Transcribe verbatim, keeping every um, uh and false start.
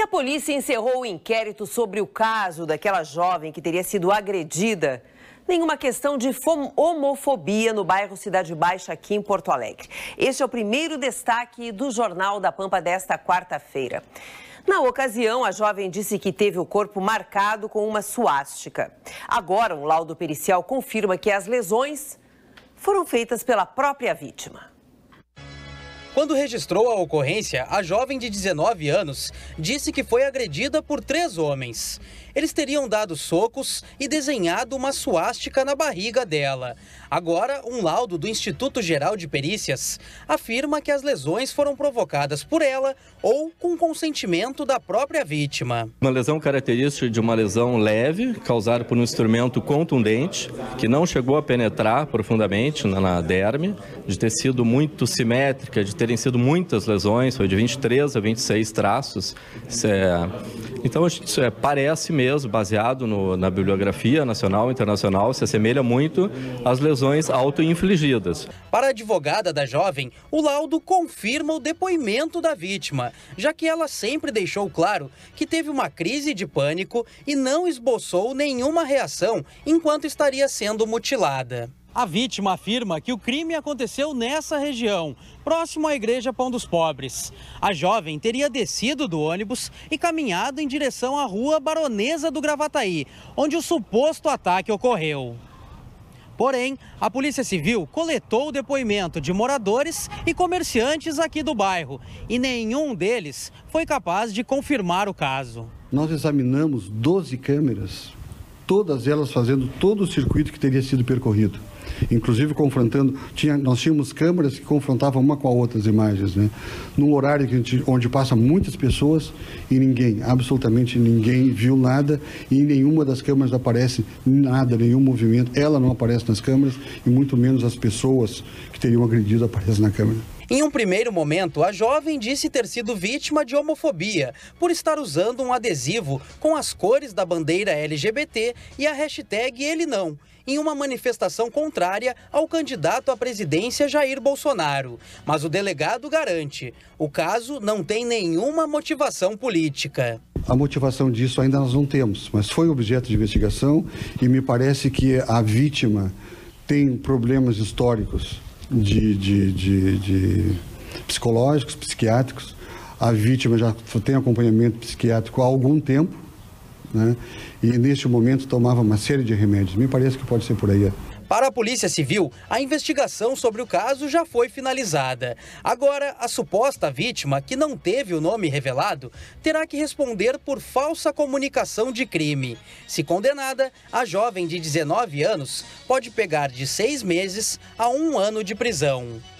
a polícia encerrou o inquérito sobre o caso daquela jovem que teria sido agredida, nenhuma questão de homofobia no bairro Cidade Baixa, aqui em Porto Alegre. Este é o primeiro destaque do Jornal da Pampa desta quarta-feira. Na ocasião, a jovem disse que teve o corpo marcado com uma suástica. Agora, um laudo pericial confirma que as lesões foram feitas pela própria vítima. Quando registrou a ocorrência, a jovem de dezenove anos disse que foi agredida por três homens. Eles teriam dado socos e desenhado uma suástica na barriga dela. Agora, um laudo do Instituto Geral de Perícias afirma que as lesões foram provocadas por ela ou com consentimento da própria vítima. Uma lesão característica de uma lesão leve, causada por um instrumento contundente, que não chegou a penetrar profundamente na derme, de ter sido muito simétrica, de terem sido muitas lesões, foi de vinte e três a vinte e seis traços. Isso é... Então, isso é, parece mesmo, baseado no, na bibliografia nacional e internacional, se assemelha muito às lesões autoinfligidas. Para a advogada da jovem, o laudo confirma o depoimento da vítima, já que ela sempre deixou claro que teve uma crise de pânico e não esboçou nenhuma reação enquanto estaria sendo mutilada. A vítima afirma que o crime aconteceu nessa região, próximo à Igreja Pão dos Pobres. A jovem teria descido do ônibus e caminhado em direção à rua Baronesa do Gravataí, onde o suposto ataque ocorreu. Porém, a Polícia Civil coletou o depoimento de moradores e comerciantes aqui do bairro e nenhum deles foi capaz de confirmar o caso. Nós examinamos doze câmeras, todas elas fazendo todo o circuito que teria sido percorrido. Inclusive confrontando, tinha, nós tínhamos câmeras que confrontavam uma com a outra as imagens, né? Num horário que a gente, onde passa muitas pessoas e ninguém, absolutamente ninguém viu nada e em nenhuma das câmeras aparece nada, nenhum movimento. Ela não aparece nas câmeras e muito menos as pessoas que teriam agredido aparecem na câmera. Em um primeiro momento, a jovem disse ter sido vítima de homofobia por estar usando um adesivo com as cores da bandeira L G B T e a hashtag Ele Não, em uma manifestação contrária ao candidato à presidência Jair Bolsonaro. Mas o delegado garante, o caso não tem nenhuma motivação política. A motivação disso ainda nós não temos, mas foi objeto de investigação e me parece que a vítima tem problemas históricos de, de, de, de psicológicos, psiquiátricos. A vítima já tem acompanhamento psiquiátrico há algum tempo, né? E neste momento tomava uma série de remédios. Me parece que pode ser por aí. Para a Polícia Civil, a investigação sobre o caso já foi finalizada. Agora, a suposta vítima, que não teve o nome revelado, terá que responder por falsa comunicação de crime. Se condenada, a jovem de dezenove anos pode pegar de seis meses a um ano de prisão.